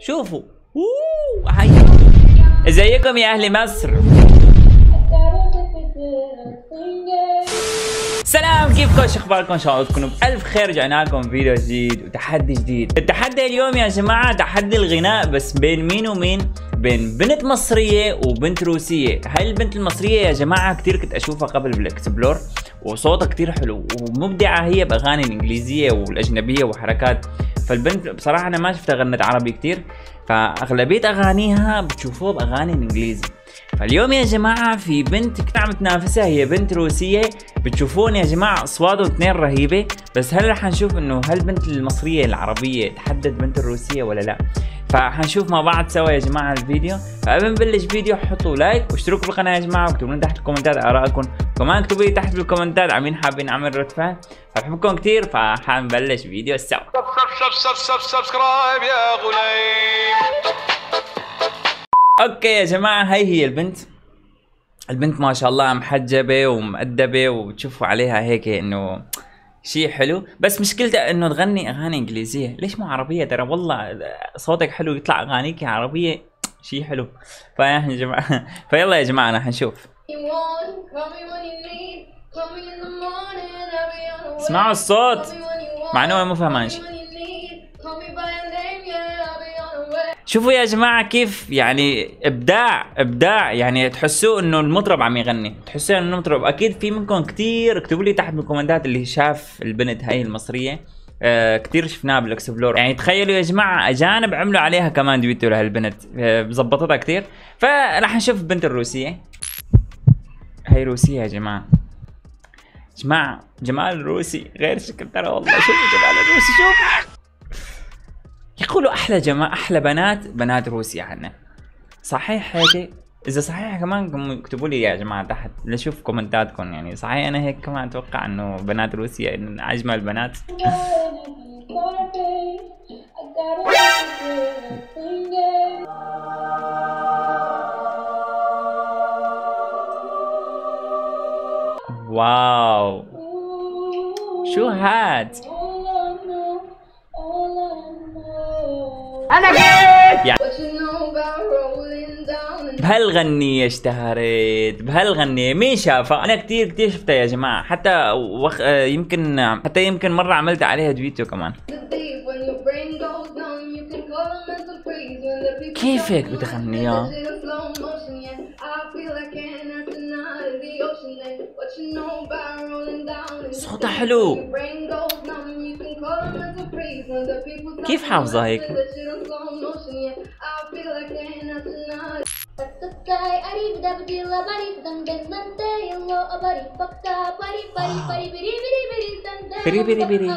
شوفوا هاي. ازيكم يا اهل مصر؟ سلام، كيفكم؟ شو اخباركم؟ ان شاء الله تكونوا بألف خير. رجعنا لكم فيديو جديد وتحدي جديد. التحدي اليوم يا جماعه تحدي الغناء، بس بين مين ومين؟ بين بنت مصريه وبنت روسيه. هاي البنت المصريه يا جماعه كثير كنت اشوفها قبل بالاكسبلور، وصوتها كثير حلو ومبدعه هي باغاني الانجليزيه والاجنبيه وحركات. فالبنت بصراحه انا ما شفتها غنت عربي كثير، فاغلبيه اغانيها بتشوفوها باغاني الانجليزي. فاليوم يا جماعة في بنت كنت عم تنافسها، هي بنت روسية. بتشوفون يا جماعة اصواتهم اثنين رهيبة، بس هل رح نشوف انه هل البنت المصرية العربية تحدت بنت الروسية ولا لا؟ فحنشوف مع بعض سوا يا جماعة الفيديو. فقبل ما نبلش فيديو حطوا لايك واشتركوا بالقناة يا جماعة، واكتبوا لنا تحت الكومنتات ارائكم، كمان اكتبوا لي تحت بالكومنتات عمين حابين نعمل رد فعل. فبحبكم كثير، فحنبلش فيديو سوا. سبسكرايب يا غليم. اوكي يا جماعة، هي البنت ما شاء الله محجبة ومؤدبة، وبتشوفوا عليها هيك انه شيء حلو، بس مشكلتها انه تغني اغاني انجليزية. ليش مو عربية؟ ترى والله صوتك حلو، يطلع اغانيك عربية شيء حلو. فيا جماعة فيلا يا جماعة انا حنشوف. اسمعوا الصوت مع انه مو فهمان شيء. شوفوا يا جماعة كيف يعني ابداع يعني تحسوا انه المطرب عم يغني، تحسوا انه المطرب. اكيد في منكم كثير، اكتبوا لي تحت بالكومنتات اللي شاف البنت هاي المصرية. كثير شفناها بالاكسبلور. يعني تخيلوا يا جماعة اجانب عملوا عليها كمان دويتو لهالبنت، زبطتها كثير. فراح نشوف البنت الروسية. هاي روسية يا جماعة. جمال الروسي غير شكل ترى والله. شوفوا جمال الروسي، شوف. يقولوا احلى احلى بنات روسيا عنا. صحيح هيك؟ اذا صحيح كمان اكتبوا لي يا جماعه تحت لشوف كومنتاتكم. يعني صحيح انا هيك كمان اتوقع انه بنات روسيا إن اجمل بنات. واو شو هاد؟ انا جيت يعني بهالغنية اشتهرت، بهالغنية مين شافها؟ انا كثير شفتها يا جماعة. حتى يمكن مرة عملت عليها فيديو كمان. كيف هيك بتغنيها؟ صوتها حلو. كيف حافظة هيك؟ بري بري بري.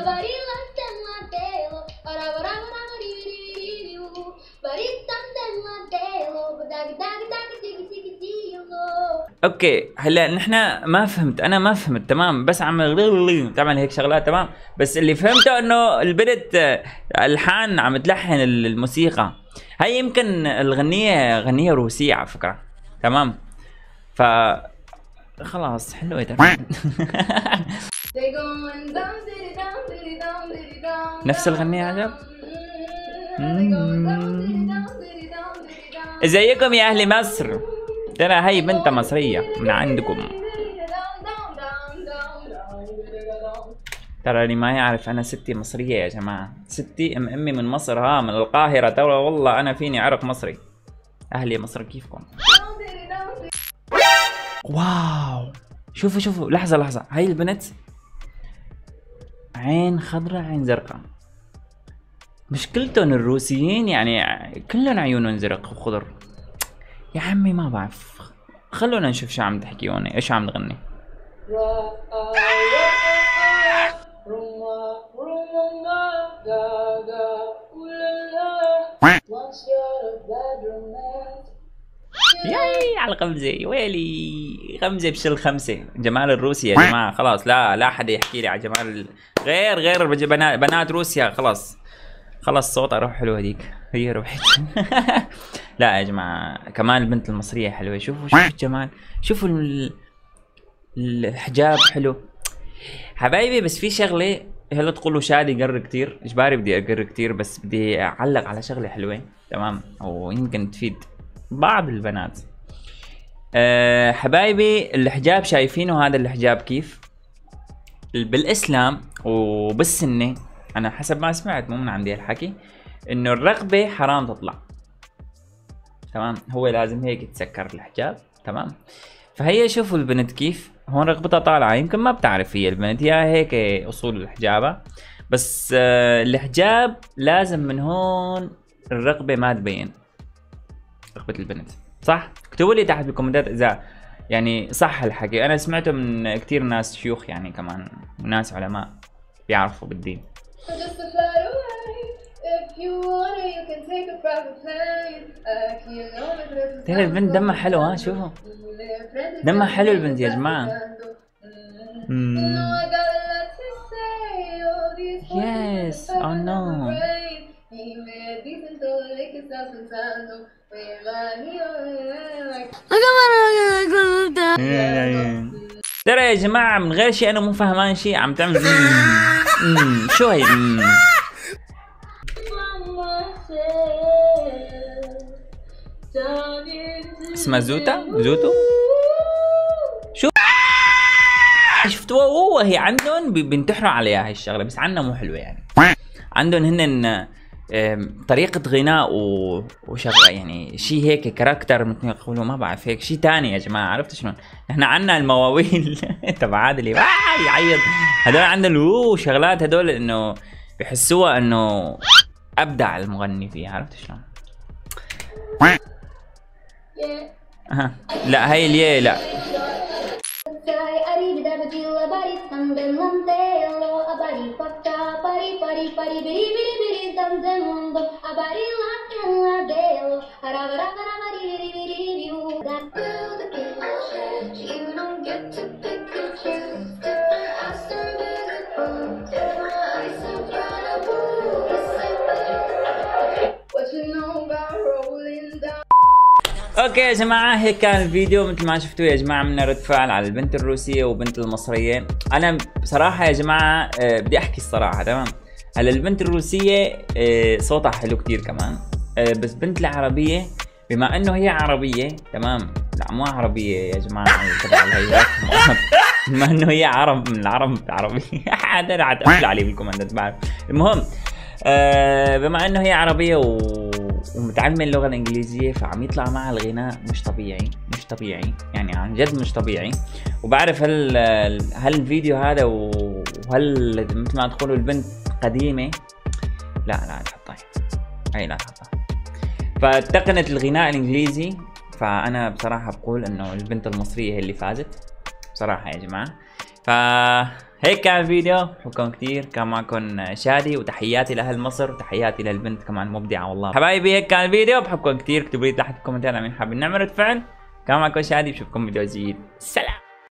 اوكي هلا نحن انا ما فهمت تمام، بس عم تعمل هيك شغلات تمام. بس اللي فهمته انه البنت الحان عم تلحن الموسيقى. هي يمكن غنية روسية على فكرة، تمام. ف خلاص حلوة تمام. نفس الغنية عجب. ازيكم يا اهل مصر؟ ترى هي بنت مصرية من عندكم. ترى اللي ما يعرف انا ستي مصرية يا جماعة. ستي امي من مصر، من القاهرة. ترى والله انا فيني عرق مصري. اهلي مصر كيفكم؟ واو شوفوا لحظة. هاي البنت عين خضراء عين زرقاء. مشكلتهم الروسيين يعني كلهم عيونهم زرق وخضر. يا عمي ما بعرف، خلونا نشوف شو عم تحكي هون، ايش عم تغني. ياي على الغمزة، ويلي غمزة بشل خمسة. جمال الروسي يا جماعة خلاص. لا حدا يحكي لي على جمال غير بنات روسيا. خلاص صوتها روح حلو هذيك، هي روحت. لا يا جماعة كمان البنت المصرية حلوة. شوفوا الجمال، شوفوا الحجاب حلو حبايبي. بس في شغلة، هلا تقولوا شادي قر كتير، اجباري بدي اقر كتير، بس بدي اعلق على شغلة حلوة. تمام، ويمكن تفيد بعض البنات. حبايبي الحجاب شايفينه هذا الحجاب كيف بالاسلام وبالسنه، انا حسب ما سمعت مو من عندي الحكي، انه الرقبه حرام تطلع، تمام، هو لازم هيك يتسكر الحجاب، تمام. فهي شوفوا البنت كيف هون رقبتها طالعه، يمكن ما بتعرف هي البنت، هي هيك اصول الحجابه، بس الحجاب لازم من هون الرقبه ما تبين، رقبه البنت، صح؟ اكتبوا لي تحت بالكومنتات اذا يعني صح الحكي، انا سمعته من كثير ناس شيوخ يعني كمان وناس علماء بيعرفوا بالدين. ترى البنت دمها حلو، ها شوفوا دمها حلو البنت يا جماعة. يس او نو. ترى يا جماعة من غير شيء انا مو فاهمان شيء عم تعمل شو هي اسمها زوتو شو شفتوها وهي عندهم بينتحروا عليها هاي الشغله، بس عنا مو حلوه يعني، عندهم هن طريقه غناء وشغله يعني شيء هيك كاركتر مثل ما يقولوا، ما بعرف هيك شيء ثاني يا جماعه، عرفتوا شلون؟ نحن عنا المواويل تبع عادل يعيط، هدول عندهم شغلات هدول انه بحسوها انه ابدع المغني فيها، عرفت شلون؟ لا هي الياء لا. اوكي يا جماعه هيك كان الفيديو مثل ما شفتوا يا جماعه، عملنا رد فعل على البنت الروسيه وبنت المصريه. انا بصراحه يا جماعه بدي احكي الصراحه، تمام، هلا البنت الروسيه صوتها حلو كتير كمان، بس بنت العربيه بما انه هي عربيه، تمام، لا مو عربيه يا جماعه تبع الهيئات، بما انه هي عرب من العرب العربيه حدا رح تقفل عليه بالكومنتات بعرف. المهم بما انه هي عربيه ومتعلمه اللغه الانجليزيه، فعم يطلع معها الغناء مش طبيعي يعني عن جد مش طبيعي. وبعرف هل الفيديو هذا وهل مثل ما تقولوا البنت قديمه، لا تحطها هي لا تحطها، فاتقنت الغناء الانجليزي. فانا بصراحه بقول انه البنت المصريه هي اللي فازت بصراحه يا جماعه. فهيك كان الفيديو، بحبكم كثير، كان معكم شادي، وتحياتي لاهل مصر وتحياتي للبنت كمان مبدعه والله. حبايبي هيك كان الفيديو، بحبكم كثير، اكتبوا لي تحت بالكومنتات مين حابين نعمل رد فعل. كان معكم شادي، بشوفكم فيديو جديد، سلام.